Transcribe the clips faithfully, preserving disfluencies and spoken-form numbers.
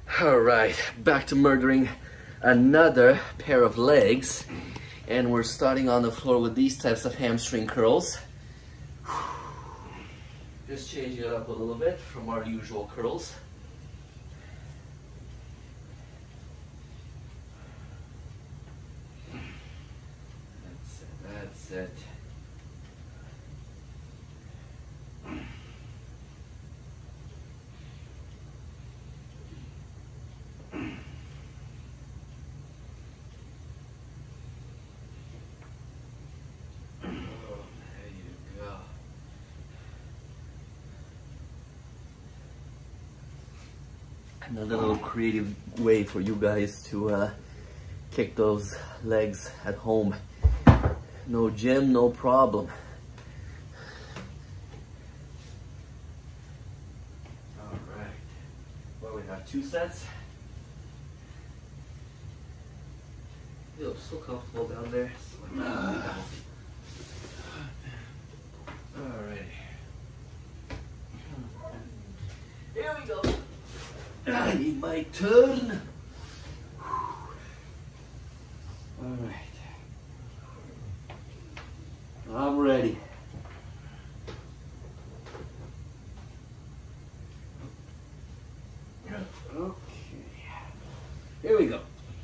All right, back to murdering another pair of legs, and we're starting on the floor with these types of hamstring curls. Just changing it up a little bit from our usual curls. That's it, that's it. Another little creative way for you guys to uh, kick those legs at home. No gym, no problem. All right. Well, we have two sets. Feel so comfortable down there. So all right. Here we go. I need my turn. All right. I'm ready. Okay. Here we go.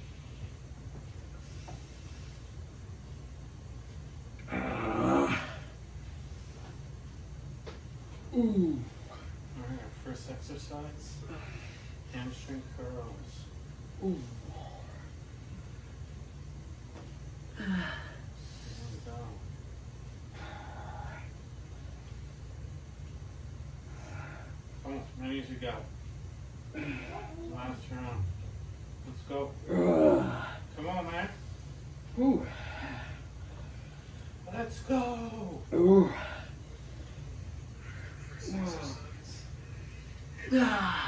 Uh, ooh. All right, our first exercise. Hamstring curls. Ooh. There we go. Come on, as many as you got. Last round. Let's go. Come on, man. Ooh. Let's go. Ooh. Ah.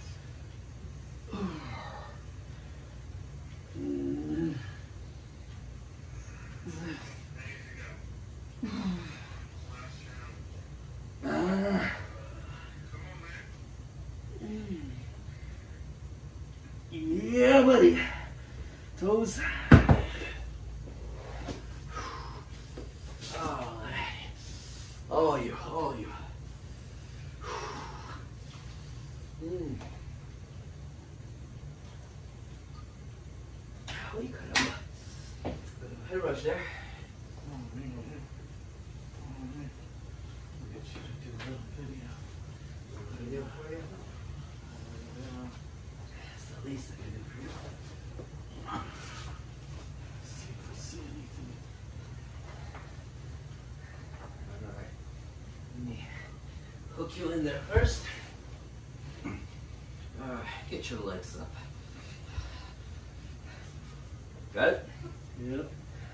Yeah, buddy. Toes. Oh, oh, you, oh, you. Mm. Oh, you got a head rush there. Oh, man. Oh, man. I'll get you to do a little video. Video for you? That's the least I can do for you. Let's see if we see anything. All right. Let me hook you in there first. All right, get your legs up. Got it? Yep.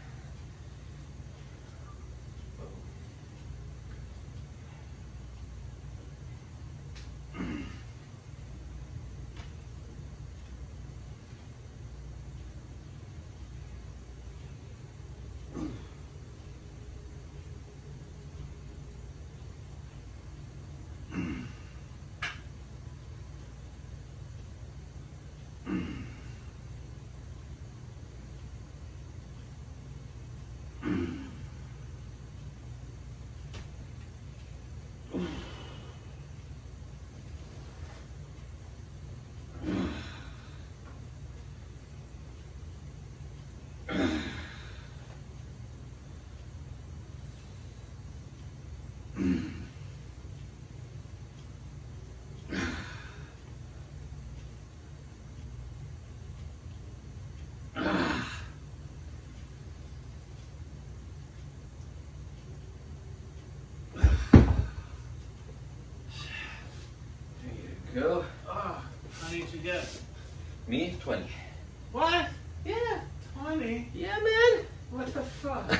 Go. Oh, how did you get? Me, twenty. What? Yeah, twenty. Yeah, man. What the fuck?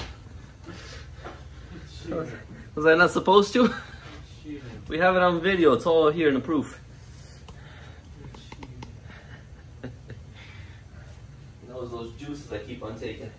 Was, was I not supposed to? Cheating. We have it on video. It's all here in the proof. Those those juices I keep on taking.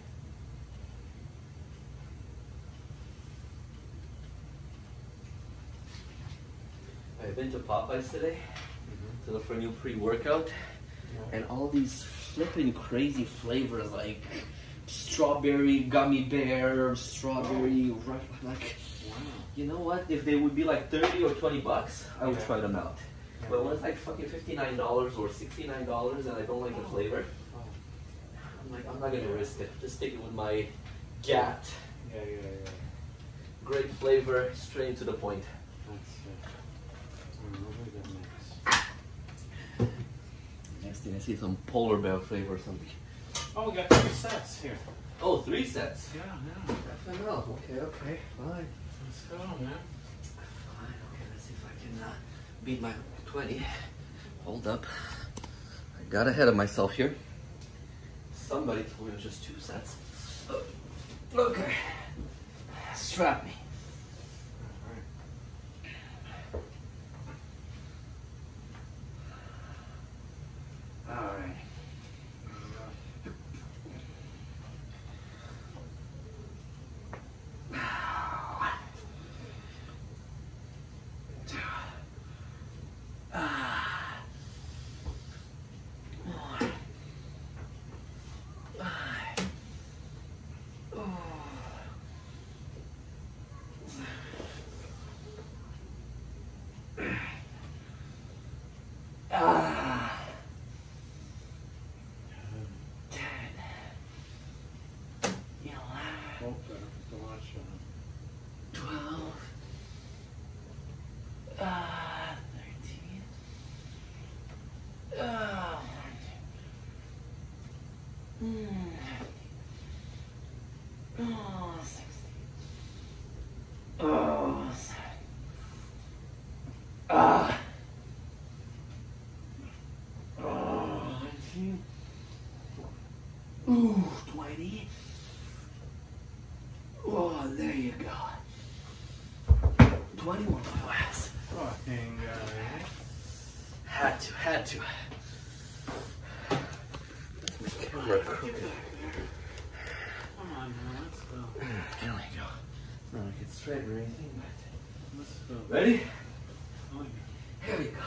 I've been to Popeyes today. Mm-hmm. to look for a new pre-workout, Yeah. and all these flipping crazy flavors like strawberry gummy bear, strawberry, right, like, Wow. you know what? If they would be like thirty or twenty bucks, I would Yeah. try them out. Yeah. But when it's like fucking fifty-nine dollars or sixty-nine dollars and I don't like the flavor, Oh. I'm like, I'm not gonna risk it. Just stick it with my Gat. Yeah, yeah, yeah. Great flavor, straight to the point. That's it. A really good mix. Next thing I see some polar bear flavor or something. Oh, we got three sets here. Oh, three sets. Yeah, yeah. F M L. Okay, okay, fine. Let's go, man. Fine, okay, let's see if I can uh, beat my twenty. Hold up. I got ahead of myself here. Somebody told me it was just two sets. Oh, okay. Strap me. All right. Ah. Ten. Eleven. Oh, better put the watch on. Twelve. Ah, thirteen. Ah. Mm. Oh, sixteen. Oh, seven. Ah. Oh, nineteen. Ooh, twenty. Oh, there you go. twenty-one miles. Fucking guy. Had to, had to. That's my camera crooked. Come on, man, let's go. There we go. It's not like it's straight or anything, but. Let's go. Ready? Oh, yeah. Here we go.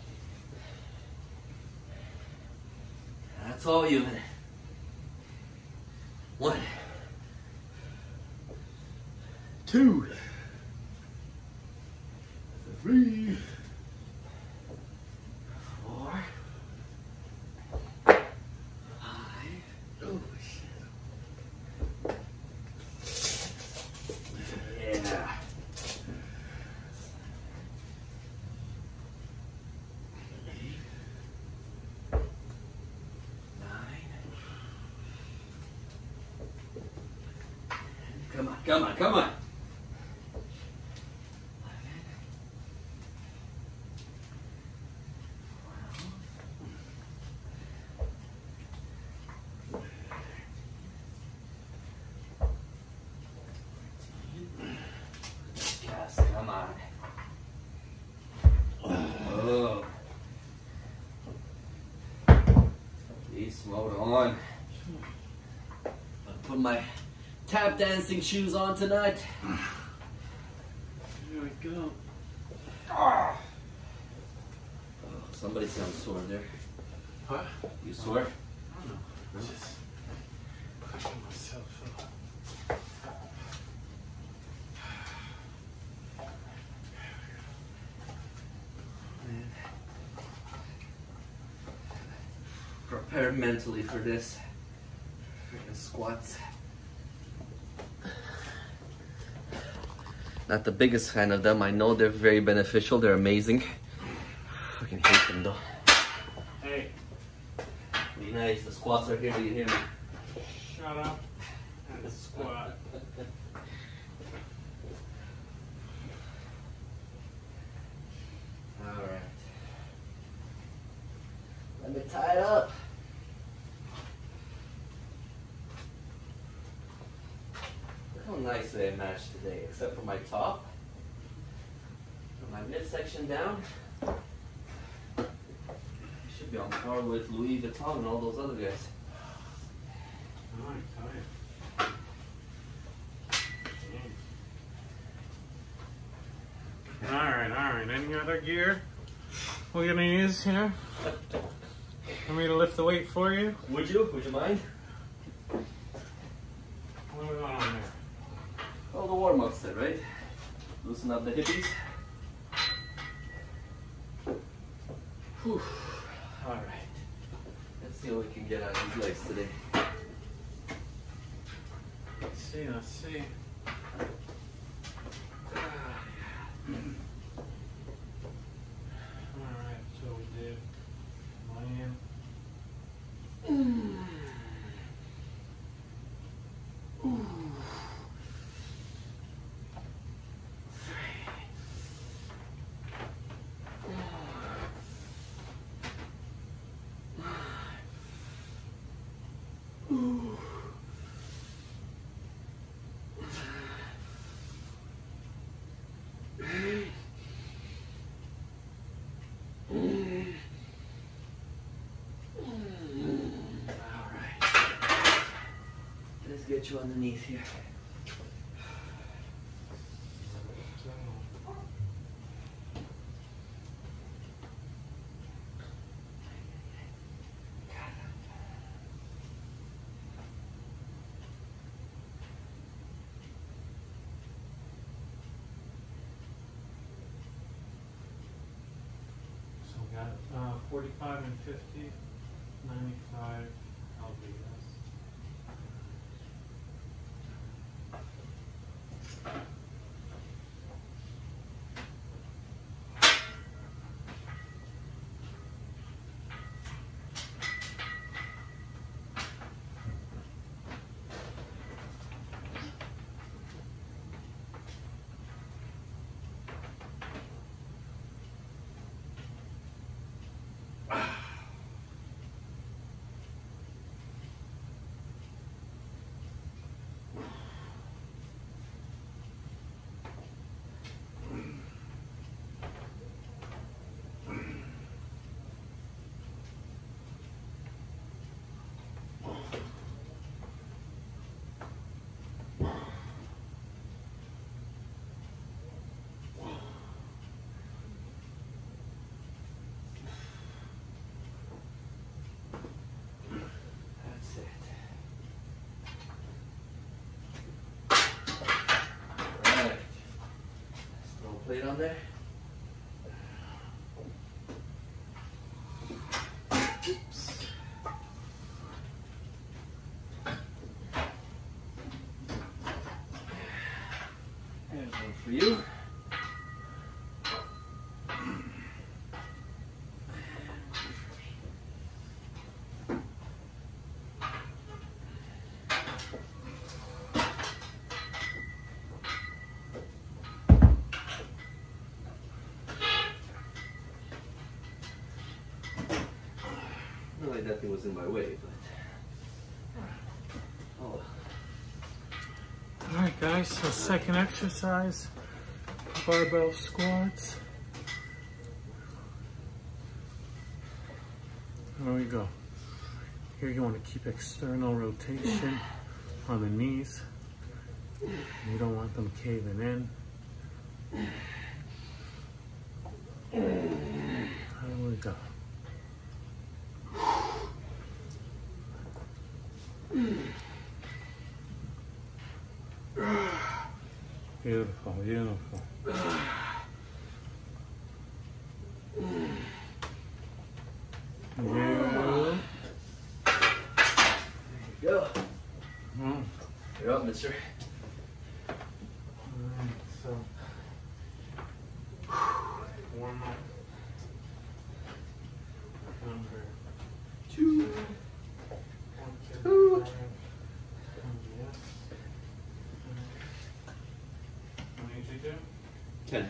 That's all you, man. One. Two. Three. Four. Five. Oh, shit. Yeah. Eight. Nine. Come on, come on, come on. Yes, come on. Oh. Beast mode on. I'll put my tap dancing shoes on tonight. Here we go. Oh, somebody sounds sore there. What? You sore? I don't know. I'm just pushing myself up. Prepare mentally for this. Freaking squats. Not the biggest fan of them. I know they're very beneficial. They're amazing. Fucking hate them though. Hey, Be nice. The squats are here. Do you hear me? shut up and squat. All right. Let me tie it up. Look how nicely I matched today, except for my top. From my midsection down. I should be on par with Louis Vuitton and all those other guys. Oh, I'm tired. Alright, alright. Any other gear? we're gonna use here. Want me to lift the weight for you? Would you? Would you mind? What are we going on there? Oh, the warm-ups then, right? Loosen up the hippies. Whew. All right. Let's see what we can get out of these legs today. Let's see, let's see. Alright, so we did land. Mm. Ooh. Get you underneath here. So we got uh, forty-five and fifty, ninety-five L B S. Plate on there. Oops. There's one for you. Not like that thing was in my way, but oh. Alright guys, so second exercise, barbell squats. There we go. Here you want to keep external rotation on the knees. You don't want them caving in. There we go. Beautiful, beautiful. Yeah. There you go. Mm. You're up, mister. Alright, so warm up. Number Two. one, two, Two. five. Yes. What did you do? Ten.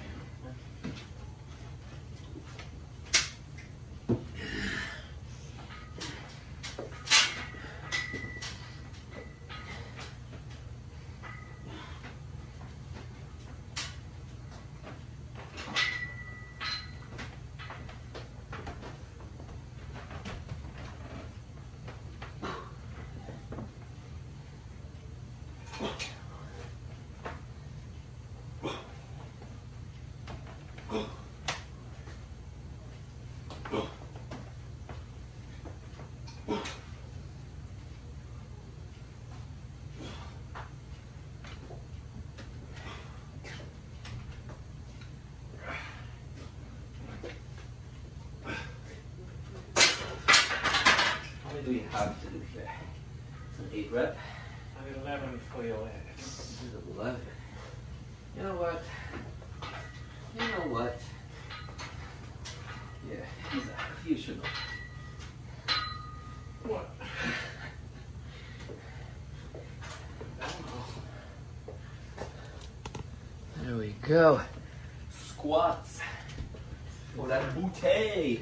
do you have to do here? It's an eight rep. I did eleven for your leg. You did eleven. You know what? You know what? Yeah, exactly. You should know. What? There we go. Squats. For that booty.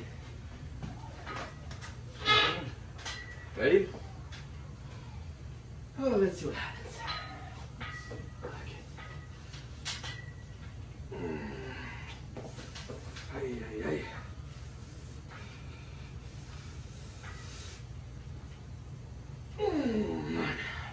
Ready? Oh, let's see what happens. Okay. Mm. Ay, ay, ay. Mm.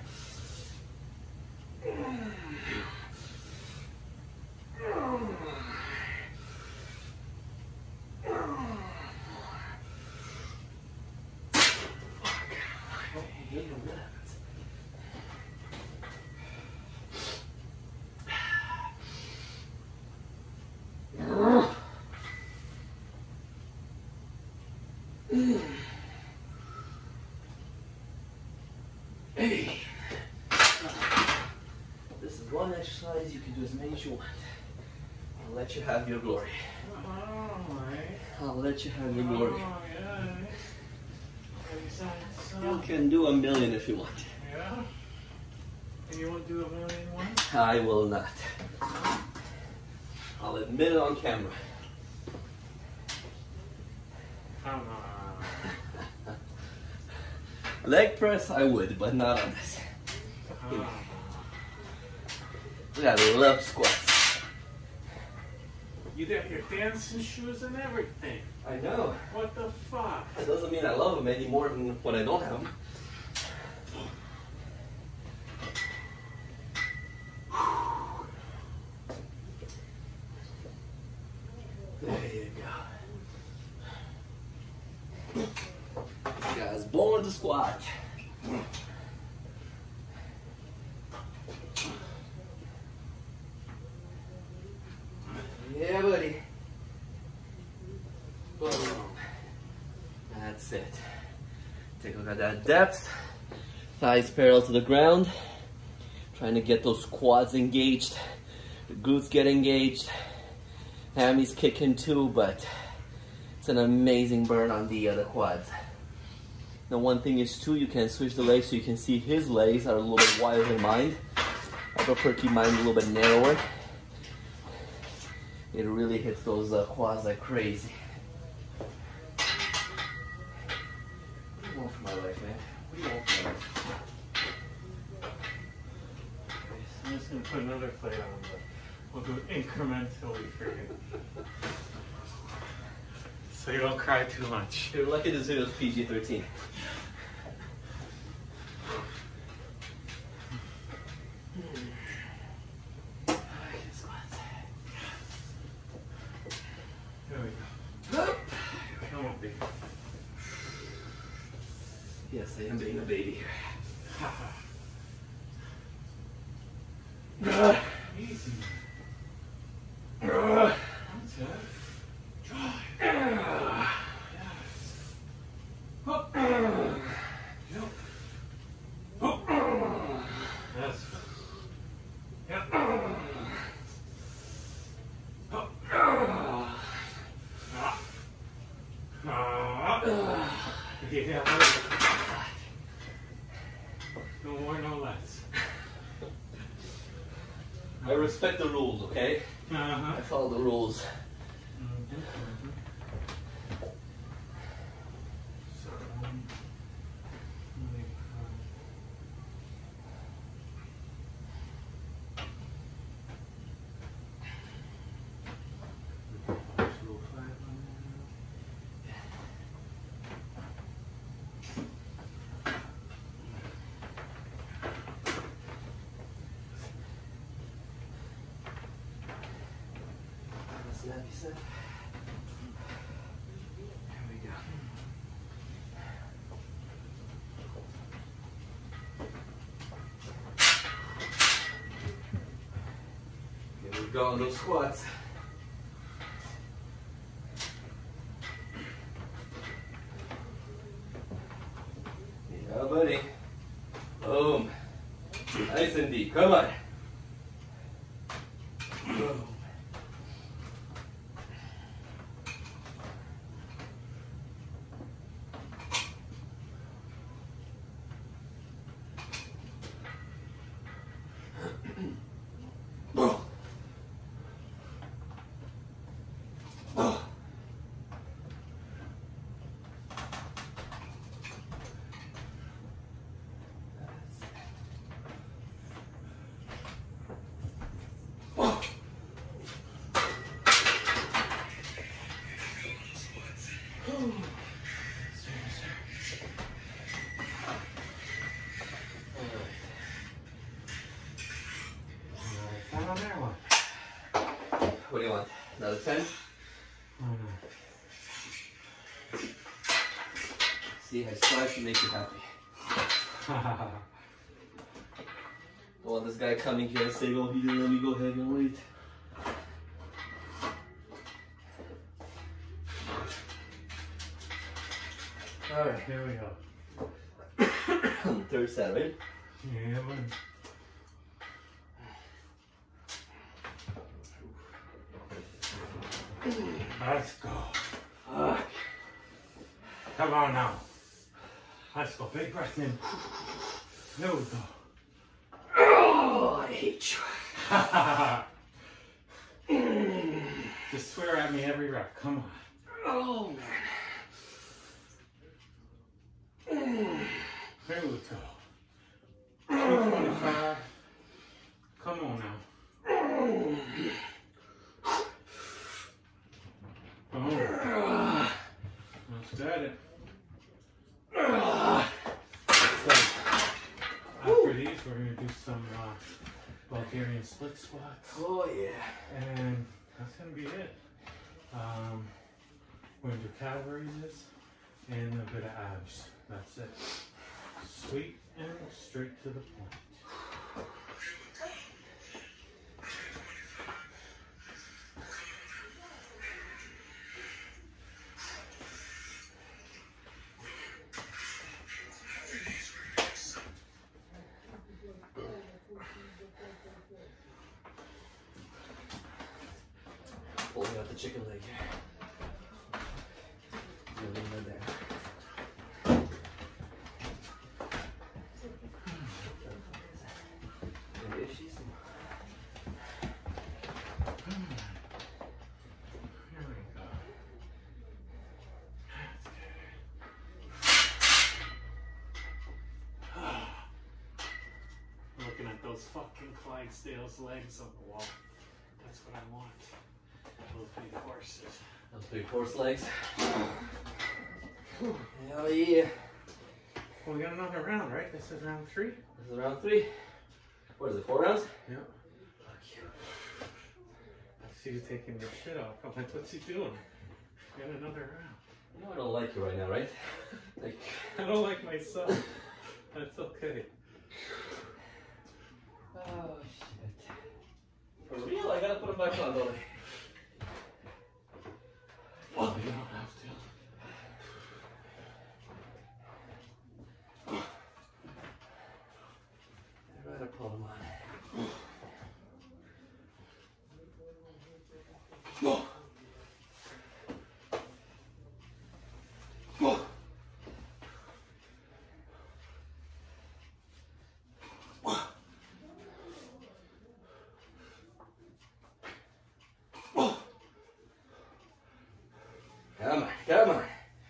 Hey. This is one exercise you can do as many as you want. I'll let you have your glory. I'll let you have your glory. You can do a million if you want. Yeah? And you won't do a million one? I will not. I'll admit it on camera. Come on. Leg press, I would, but not on this. Come Look, I love squats. You got your dancing shoes and everything. I know. What the fuck? It doesn't mean I love them any more than when I don't have them. There you go. You guys born to squat. Yeah, buddy. Boom. That's it. Take a look at that depth. Thighs parallel to the ground. Trying to get those quads engaged. The glutes get engaged. Hammies kicking too, but it's an amazing burn on the other quads. Now one thing is too, you can switch the legs so you can see his legs are a little bit wider than mine. I prefer to keep mine a little bit narrower. It really hits those uh, quads like crazy. What do you want for my life, man? What do you want for my life? Okay, so I'm just gonna put another plate on, but we'll do it incrementally for you. So you don't cry too much. You're lucky this video is P G thirteen. There we go. Come on, baby. Yes, I am being a baby here. Easy. Uh, That's it. Drive. uh, Yes. uh, Yep. That's it. Yep. uh, Ah. Yeah. No more, no less. I respect the rules, okay? Uh-huh. I follow the rules. Mm-hmm. So, um, maybe, um, two oh five on there. Snappy snap. There we go. Here we go on those squats. buddy. Boom. Nice and deep. Come on. Boom. What do you want? Another ten? Mm-hmm. See, I strive to make you happy. I want this guy coming here and saying, oh, he didn't let me go ahead and wait. Alright, Here we go. third set, right? Yeah, man. Let's go. Fuck. Come on now. Let's go. Big breath in. There we go. Oh, I hate you. Just swear at me every rep. Come on. Oh, man. There we go. two twenty-five. Come on now. Oh. Let's get it. So, after these, we're going to do some uh, Bulgarian split squats. Oh, yeah. And that's going to be it. Um, we're going to do calf raises and a bit of abs. That's it. Sweet and straight to the point. Pulling out the chicken leg here. Leave it there. Maybe if she's Here we go. Looking at those fucking Clydesdale's legs on the wall. That's what I want. Those big horses. those big horse legs. Hell yeah. Well, we got another round, right? This is round three? This is round three. What is it, four rounds? Yeah. Fuck you. She's taking the shit off. I'm like, what's he doing? Got another round. You know I don't like you right now, right? Like, I don't like myself. That's okay. oh shit. For real? I gotta put him back on, don't I? Oh, you don't have to. I'd rather pull him on. Come on, come on.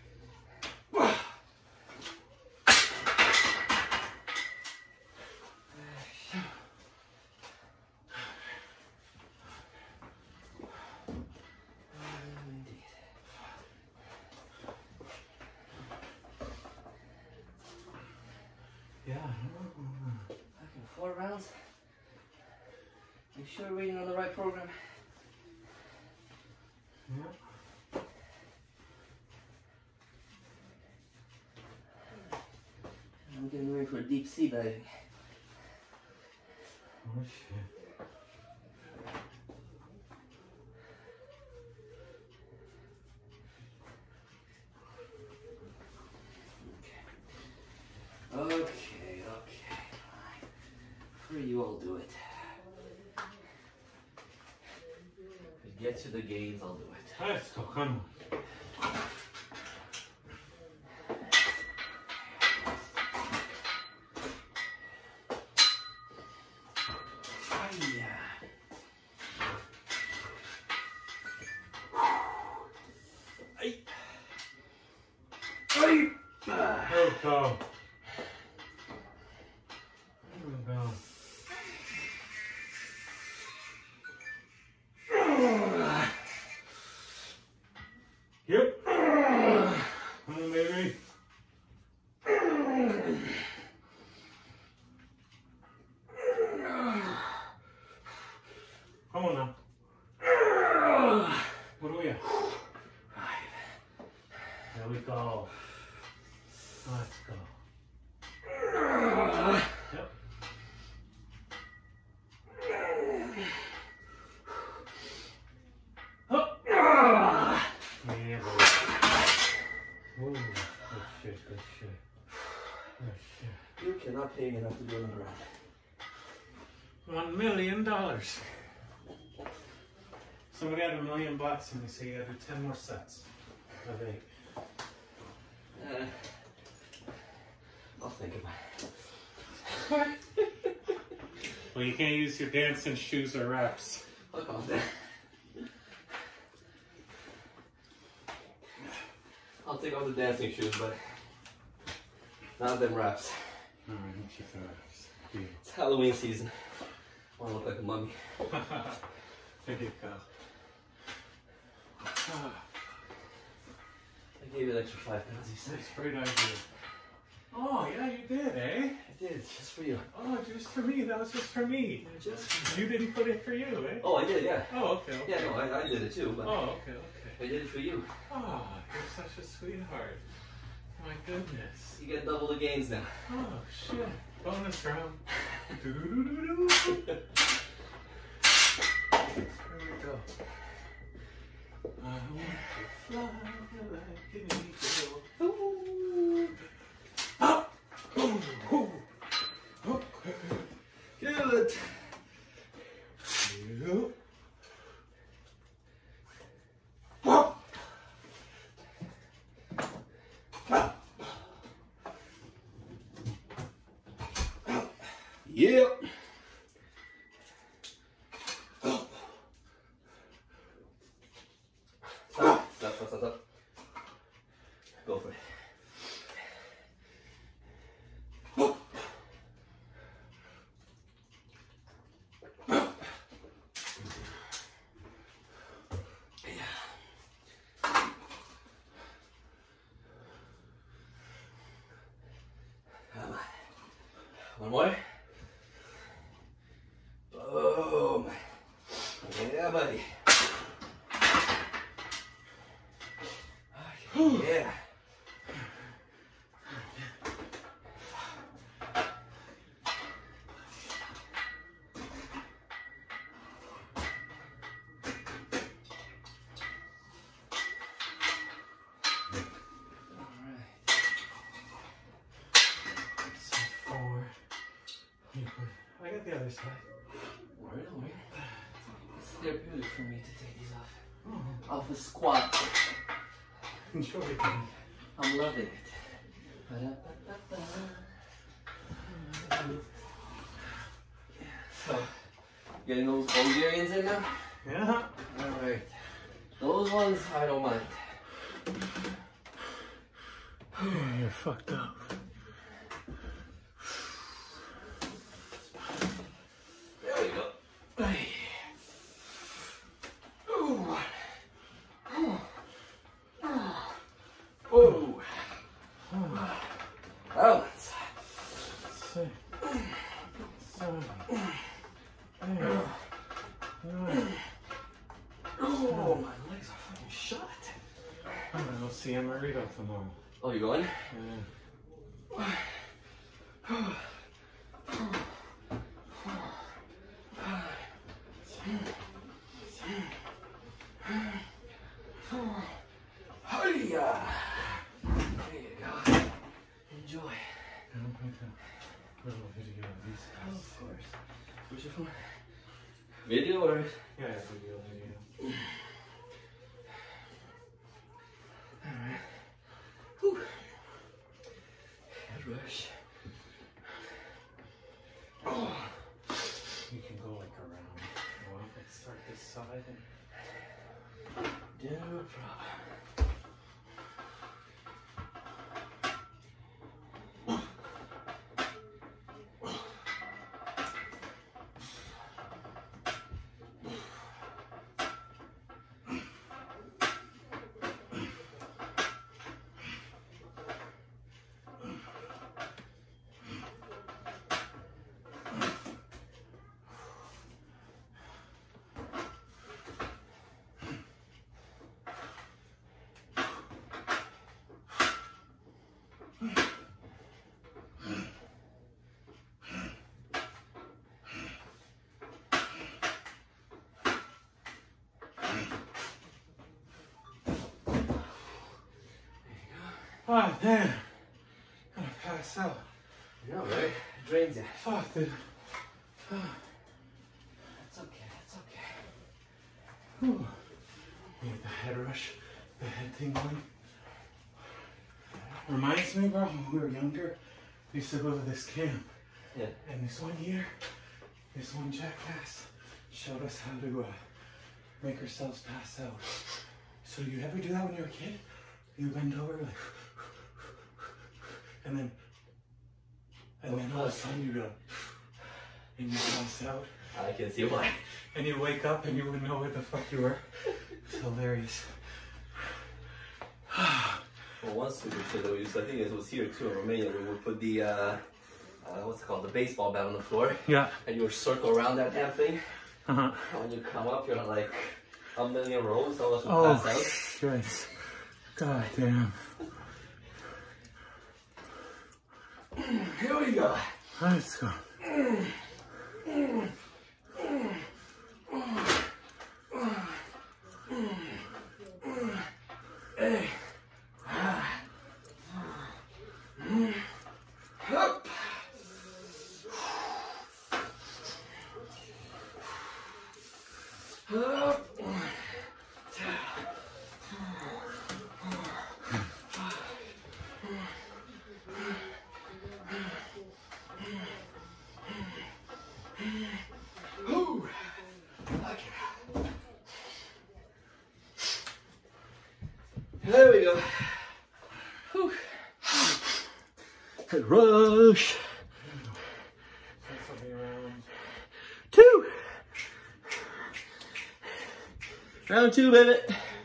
Yeah. Okay, four rounds. Make sure we're reading on the right program. Yeah. I'm getting ready for deep sea diving. Oh shit. Oh get you the gains, I'll do it. Let's go, come on. There we go. There we go. Yep. Come on, baby. Come on now. What do we have? There we go. Let's go. Yep. Up. Yeah, boy. Ooh, good shit, good shit. Good shit. You cannot pay me enough to do another round. One million dollars. Somebody had a million bucks and they say you gotta do ten more sets of eight. Uh, I'll think about it. Well, you can't use your dancing shoes or reps. Fuck off that. I'll take off the dancing shoes, but not them wraps. Alright, don't you for reps. It's Halloween season. I want to look like a mummy. There you go. I gave you an extra five pounds, you said. That's a great idea. Oh, yeah, you did, eh? I did, just for you. Oh, just for me. That was just for me. Just for you. You didn't put it for you, eh? Oh, I did, yeah. Oh, okay, okay. Yeah, no, I, I did it too, but oh, okay, okay. I did it for you. Oh, you're such a sweetheart. My goodness. You get double the gains now. Oh, shit. Bonus round. Doo-doo-doo-doo-doo. Here we go. I want to fly like an eagle. Ooh. Ah. Ooh. Ooh. Okay. Kill it. Yep. Ah. Yep. Stop, stop, stop, stop. Go for it. One more. Boom. Yeah, buddy. Okay. Yeah. I got the other side. Word, word. It's therapeutic for me to take these off. Oh. Off a squat. Enjoy it. I'm loving it. Ba-da-ba-ba-ba. So, getting those Bulgarians in now? Yeah. Alright. Those ones, I don't mind. Oh, you're fucked up. There we go. Ooh. Ooh. Ooh. Balance. Six, seven, eight, nine. Oh, my legs are fucking shot. I'm gonna go see Amarito tomorrow. Oh, you going? Yeah. Hiya! There you go. Enjoy. I'm going to little video of these guys. Of course. Where's your phone? Video or? Yeah, video, video. Oh, damn. I'm gonna pass out. You know, right? It drains you. Fuck, dude. Oh. It's okay, it's okay. Whew. You get the head rush, the head tingling. Reminds me, bro, when we were younger, we used to go to this camp. Yeah. And this one year, this one jackass showed us how to uh, make ourselves pass out. So you ever do that when you're a kid? You bend over like, and then, and then all of a sudden you go, and you pass out. I can see why. And you wake up and you wouldn't know where the fuck you were. It's hilarious. Well, one stupid shit that we used to, I think it was here too in Romania, we would put the, uh, uh, what's it called, the baseball bat on the floor. Yeah. And you would circle around that damn thing. Uh-huh. And when you come up, you're on like a million rolls, all of us would Oh, pass out. shit. God damn. Here we go. Let's go. Hey. Up. Up. Ooh. Okay. There we go. Whew. Head rush. Two. Round two, baby.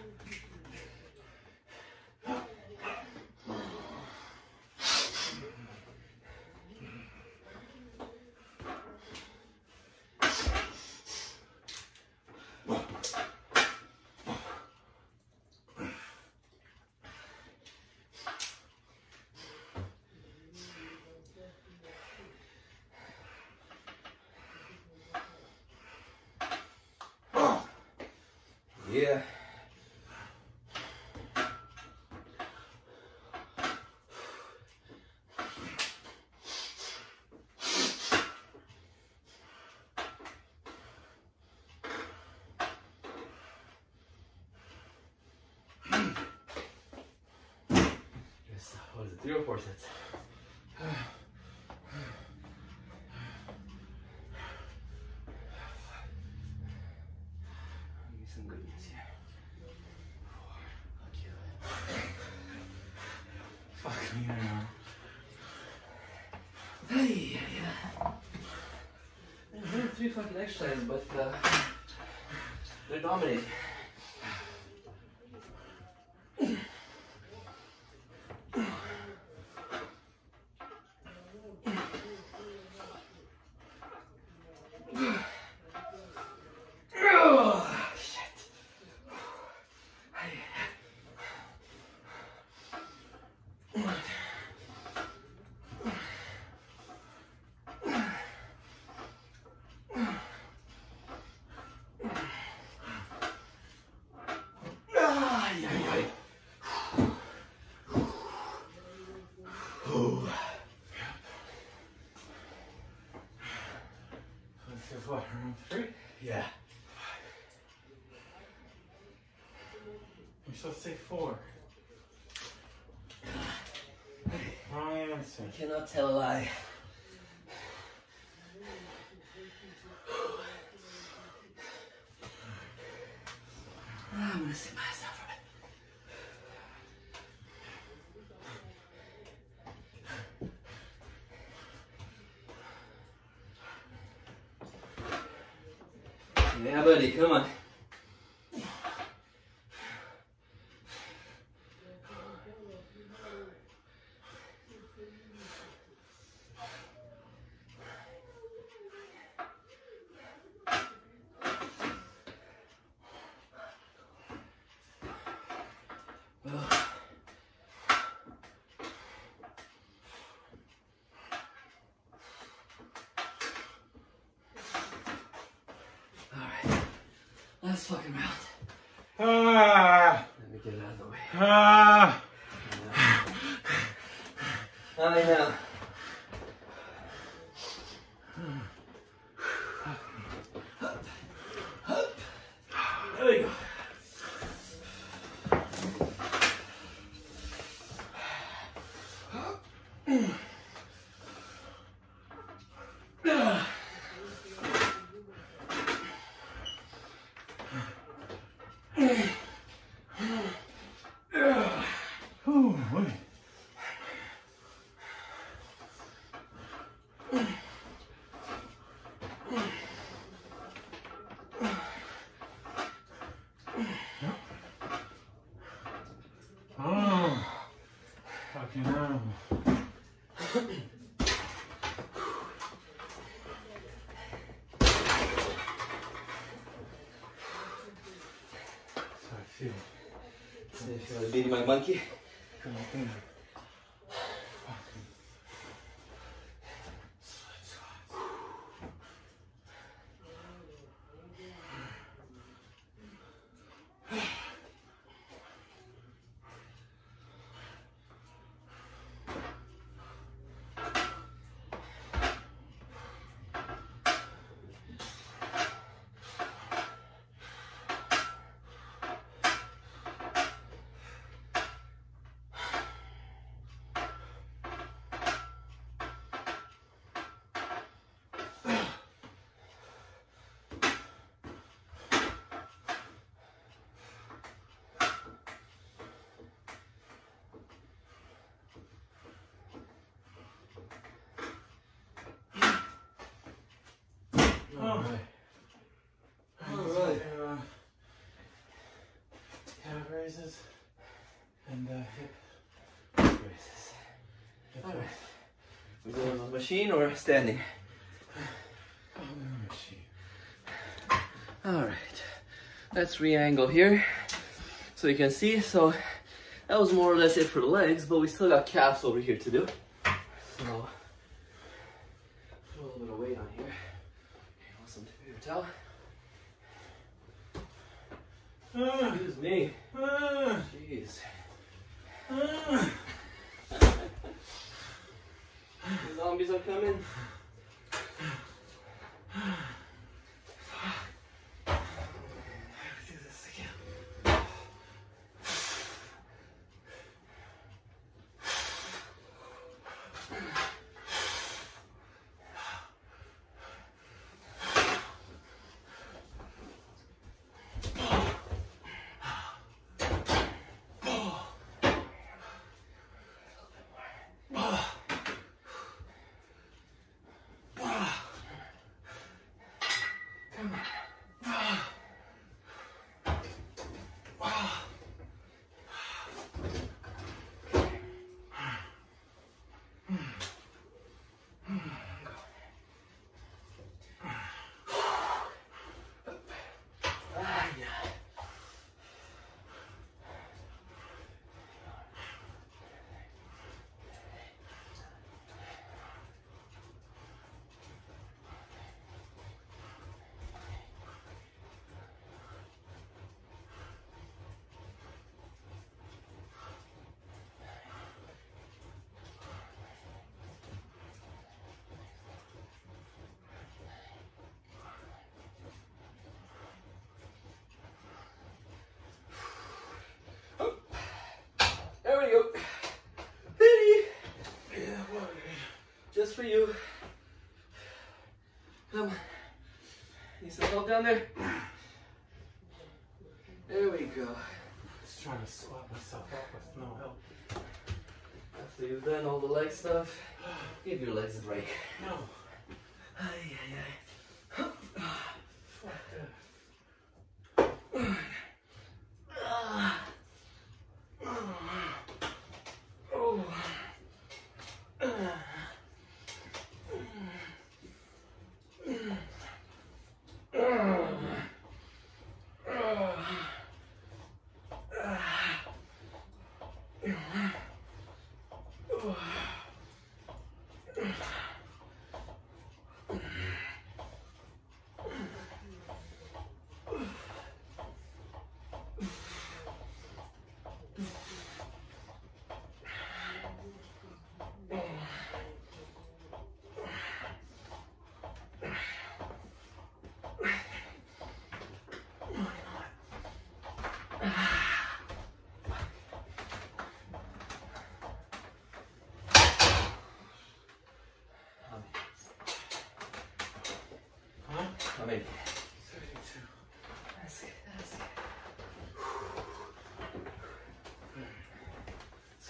Yeah. Yes, what is it, three or four sets? Some good news here. Fuck me, I know. Hey, yeah. There are three fucking exercises, but uh, they're dominating. This is what, round three? Yeah. You're supposed to say four. Wrong answer. I cannot tell a lie. I'm gonna see myself a bit. Yeah, buddy, come on. Last fucking round. Ah! Let me get it out of the way. Ah! I know. There we go. Oh, wait. Oh, fucking hell. So I feel. See if you want to beat my monkey. Good thing. Fucking sled squats. All right. All right. Uh, calf raises and uh, hip Raises. hip All right. raises. We doing on the machine or standing? On the machine. All right. Let's re-angle here so you can see. So that was more or less it for the legs, but we still got calves over here to do. So put a little bit of weight on here. Okay, want some paper towel? Ah, Excuse me. ah, Jeez. ah. The zombies are coming. Let's do this again. There we go. Pity. Yeah, what? Just for you. Come on. Need some help down there? There we go. Just trying to squat myself up with no help. After you've done all the leg stuff, give your legs a break. No. Ay, ay, ay. Fuck that.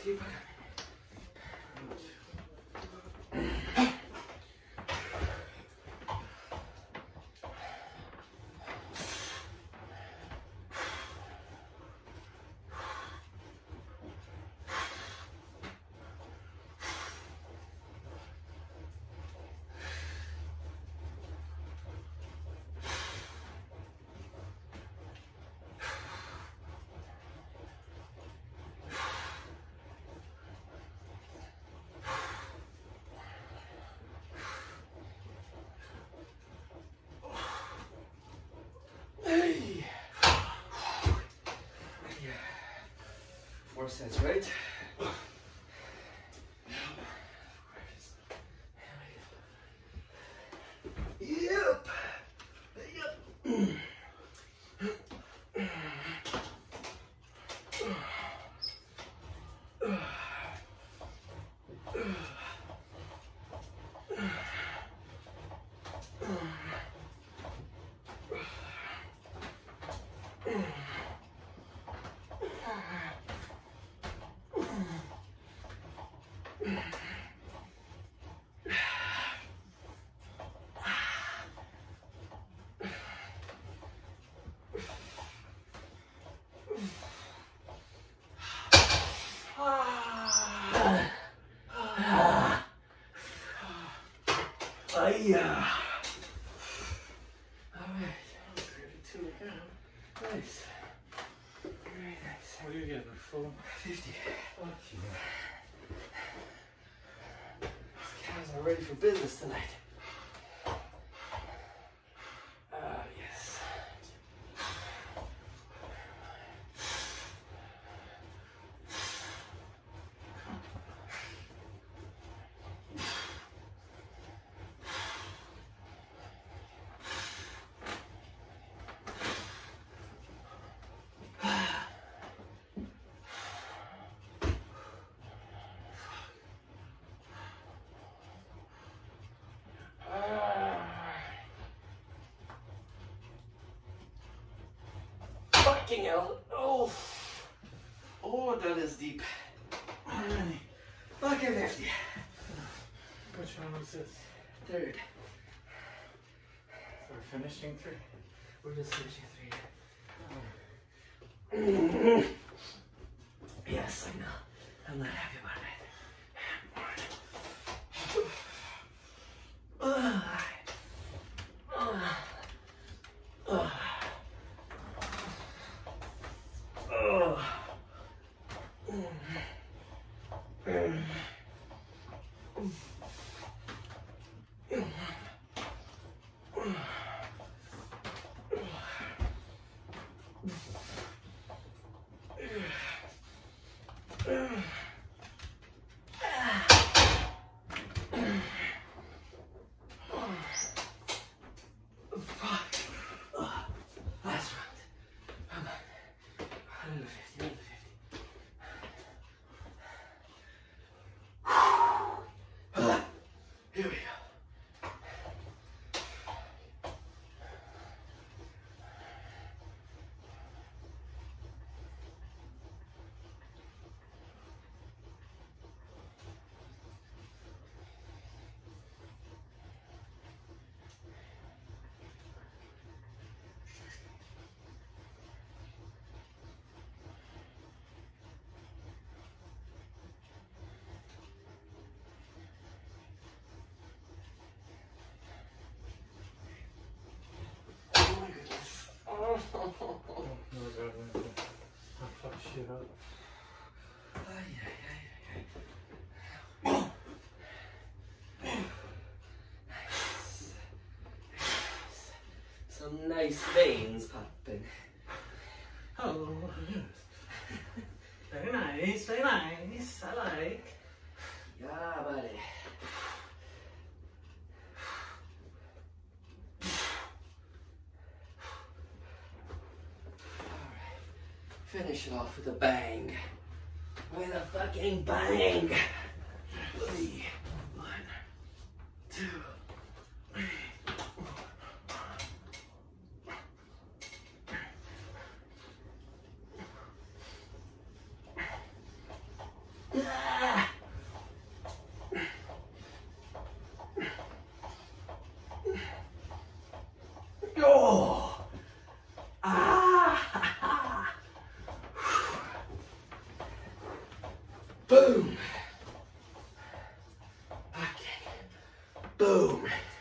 keep it. Four sets, right? Yep. Yep. Yeah. All right. thirty-two again. Nice. Very nice. What are you getting? Full? fifty. Fuck you. These calves are ready for business tonight. Ah, yes. Fucking hell. Oh. Oh, that is deep. Fucking fifty. Which one was this? Third. So we're finishing three? We're just finishing three. Yes, I know. I'm not happy about it. Uh, uh, uh. Oh. Mm. Last round. Come on. one fifty, one fifty. Here we go. Oh my goodness. Oh. No, God, I'll fuck shit up. Ay, ay, ay, ay, ay. Some nice veins popping. Oh, yes. Very nice, very nice. I like. Yeah, buddy. Alright. Finish it off with a bang. With a fucking bang. Three. One, two, three. Boom. Back kick. Boom.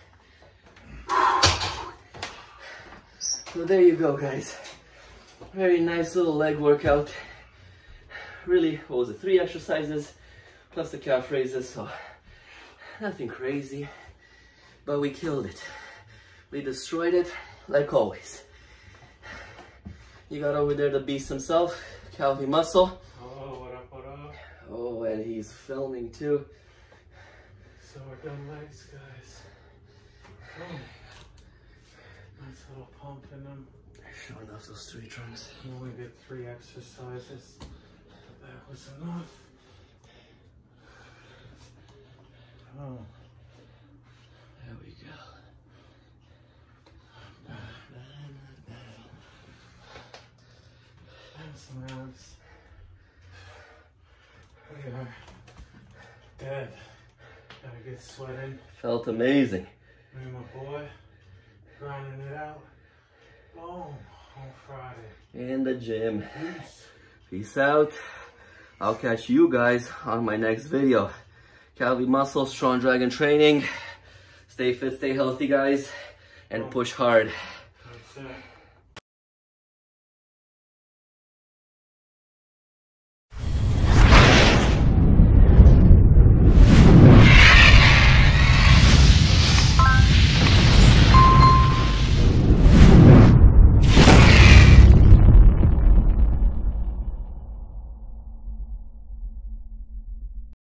So there you go, guys. Very nice little leg workout. Really, what was it? Three exercises plus the calf raises, so nothing crazy, but we killed it. We destroyed it, like always. You got over there the beast himself, Calvin Muscle. Oh, what up, what up? Oh, and he's filming too. So we're done legs, guys. Oh. Nice little pump in them. Showing off those three drums. We only did three exercises, but that was enough. Oh. There we go. And some abs. We are dead. Gotta get sweating. Felt amazing. Me and my boy grinding it out. Boom. On Friday. In the gym. Peace. Peace out. I'll catch you guys on my next video. Calvin Muscle, Strong Dragon Training. Stay fit, stay healthy, guys, and push hard. That's it.